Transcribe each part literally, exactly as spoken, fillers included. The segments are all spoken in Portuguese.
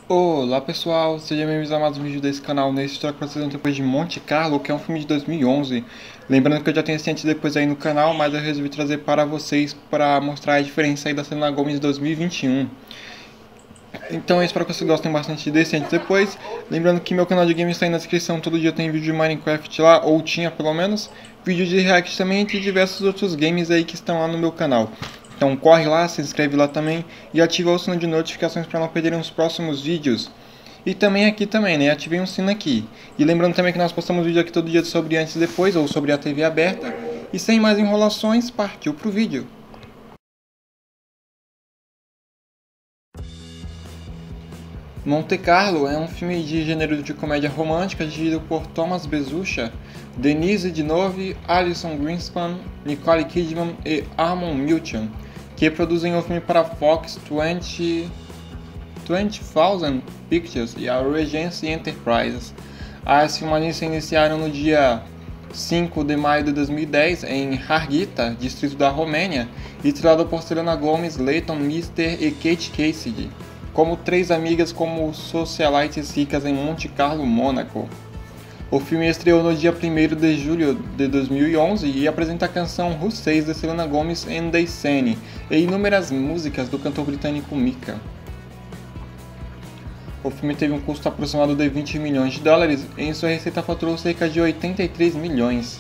Olá pessoal, sejam bem-vindos a mais um vídeo desse canal. Nesse estou apresentando depois de Monte Carlo, que é um filme de dois mil e onze. Lembrando que eu já tenho esse antes e depois aí no canal, mas eu resolvi trazer para vocês para mostrar a diferença aí da Selena Gomez de dois mil e vinte e um. Então eu espero que vocês gostem bastante desse antes e depois. Lembrando que meu canal de games está aí na descrição, todo dia tem vídeo de Minecraft lá, ou tinha pelo menos. Vídeo de react também e diversos outros games aí que estão lá no meu canal. Então corre lá, se inscreve lá também e ativa o sino de notificações para não perderem os próximos vídeos. E também aqui também, né? Ativei um sino aqui. E lembrando também que nós postamos vídeo aqui todo dia sobre antes e depois, ou sobre a T V aberta. E sem mais enrolações, partiu pro vídeo. Monte Carlo é um filme de gênero de comédia romântica dirigido por Thomas Bezucha, Denise Villeneuve, Alison Greenspan, Nicole Kidman e Armond Milchan, que produzem o filme para a Fox vinte mil Pictures e a Regency Enterprises. As filmagens se iniciaram no dia cinco de maio de dois mil e dez em Harghita, distrito da Romênia, e estrelado por Selena Gomez, Leighton Meester e Kate Cassidy, como três amigas como socialites ricas em Monte Carlo, Mônaco. O filme estreou no dia primeiro de julho de dois mil e onze e apresenta a canção Who Says de Selena Gomez and the Scene e inúmeras músicas do cantor britânico Mika. O filme teve um custo aproximado de vinte milhões de dólares e em sua receita faturou cerca de oitenta e três milhões.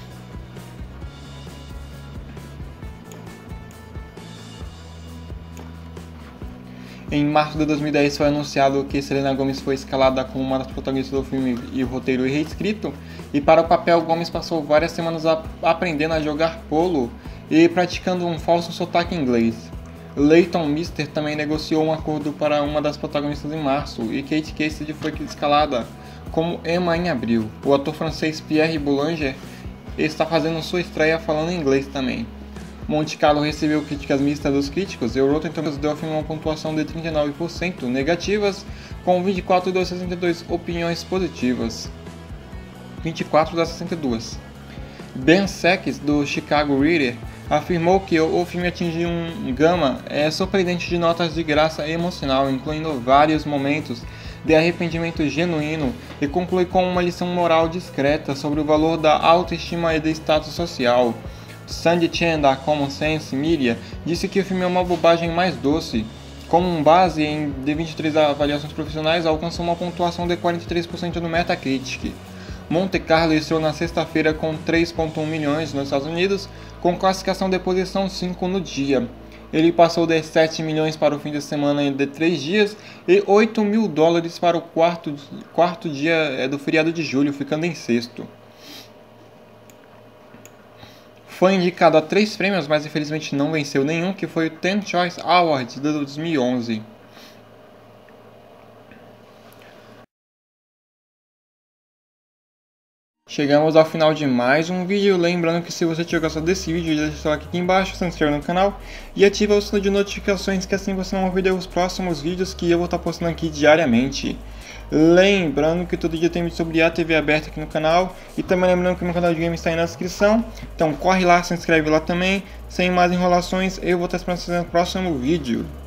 Em março de dois mil e dez foi anunciado que Selena Gomez foi escalada como uma das protagonistas do filme e o roteiro reescrito, e para o papel Gomez passou várias semanas a aprendendo a jogar polo e praticando um falso sotaque inglês. Leighton Meester também negociou um acordo para uma das protagonistas em março, e Kate Cassidy foi escalada como Emma em abril. O ator francês Pierre Boulanger está fazendo sua estreia falando inglês também. Monte Carlo recebeu críticas mistas dos críticos e o Rotten Tomatoes deu ao filme uma pontuação de trinta e nove por cento negativas, com vinte e quatro das sessenta e duas opiniões positivas. vinte e quatro das sessenta e duas. Ben Sachs, do Chicago Reader, afirmou que o filme atingiu um gama é, surpreendente de notas de graça emocional, incluindo vários momentos de arrependimento genuíno, e conclui com uma lição moral discreta sobre o valor da autoestima e do status social. Sandy Chen, da Common Sense Media, disse que o filme é uma bobagem mais doce. Com base em de vinte e três avaliações profissionais, alcançou uma pontuação de quarenta e três por cento no Metacritic. Monte Carlo estreou na sexta-feira com três vírgula um milhões nos Estados Unidos, com classificação de posição cinco no dia. Ele passou de sete milhões para o fim de semana de três dias e oito mil dólares para o quarto, quarto dia do feriado de julho, ficando em sexto. Foi indicado a três prêmios, mas infelizmente não venceu nenhum, que foi o Teen Choice Awards de dois mil e onze. Chegamos ao final de mais um vídeo, lembrando que se você tiver gostado desse vídeo, deixa seu like aqui embaixo, se inscreva no canal e ativa o sino de notificações, que assim você não vai perder os próximos vídeos que eu vou estar postando aqui diariamente. Lembrando que todo dia tem vídeo sobre a T V aberta aqui no canal, e também lembrando que meu canal de games está aí na descrição, então corre lá, se inscreve lá também. Sem mais enrolações, eu vou estar esperando vocês no próximo vídeo.